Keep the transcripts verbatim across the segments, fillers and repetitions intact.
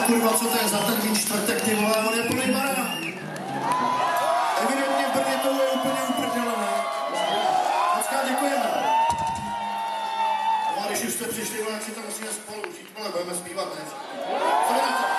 kurva, co to je za ten čtvrtek, ty vole, on je plný barák. Evidentně Brnětou je úplně uprdělené. Dneska děkujeme. No a když už jste přišli, vole, jak si to musíme spolu užít, vole, budeme zpívat, ne? Co vy na to?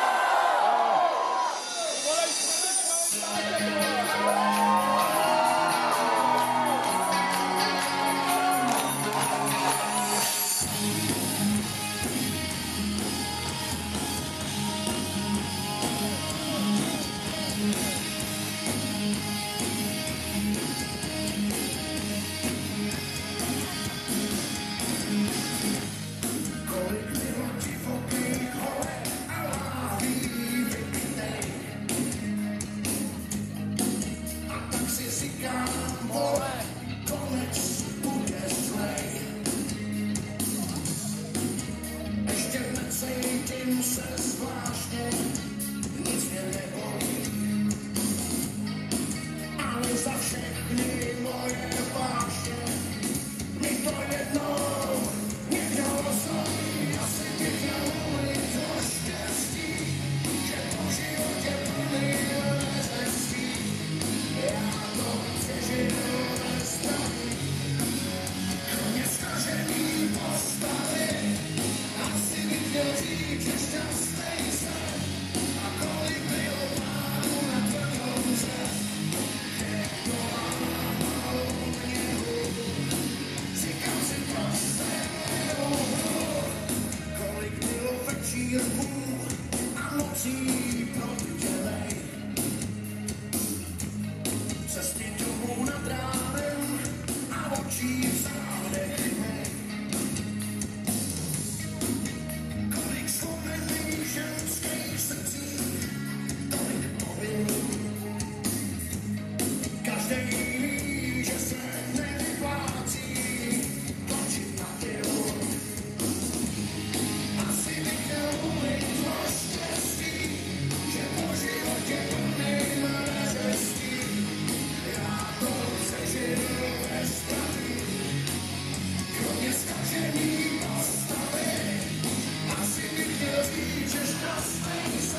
Cítím se zvláštně, nic mě nebolí, ale za všechny moje vášně mi to jednou někdo zlomí. Asi bych měl volit o štěstí, že po životě plný nezestí. Já to přežiju bez zdraví, kromě zkažený postavy. Asi bych měl říct, že šťastnej jsem, a kolik bylo pánů na tvrdou zem. Někdo má malou něhu, říkám si prostou hru. Kolik bylo večírků a nocí prodělej. Cesty domů nad ránem a očí v zádech mej. Ženských srdcí, tolik povinný. Každej ví, že se nevyplácí tlačit na pilu. Asi bych měl volit o štěstí, že po životě plným nezestí. Já to přežiju ve zdraví, kromě zkažený postavy. Asi bych chtěl říct, že šťastnej